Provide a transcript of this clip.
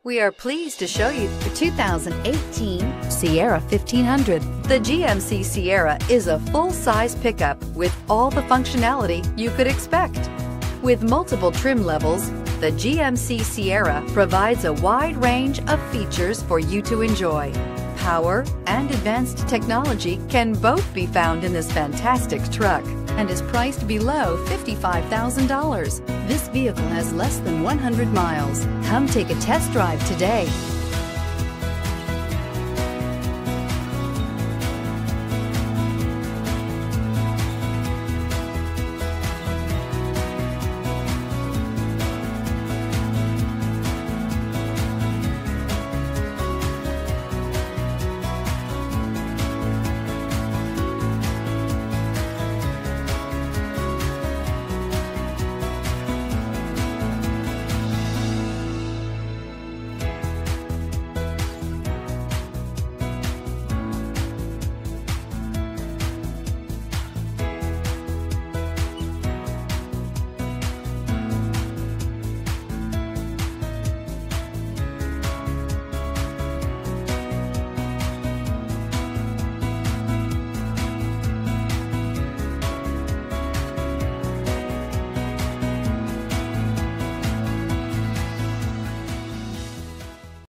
We are pleased to show you the 2018 Sierra 1500. The GMC Sierra is a full-size pickup with all the functionality you could expect. With multiple trim levels, the GMC Sierra provides a wide range of features for you to enjoy. Power and advanced technology can both be found in this fantastic truck and is priced below $55,000. This vehicle has less than 100 miles. Come take a test drive today.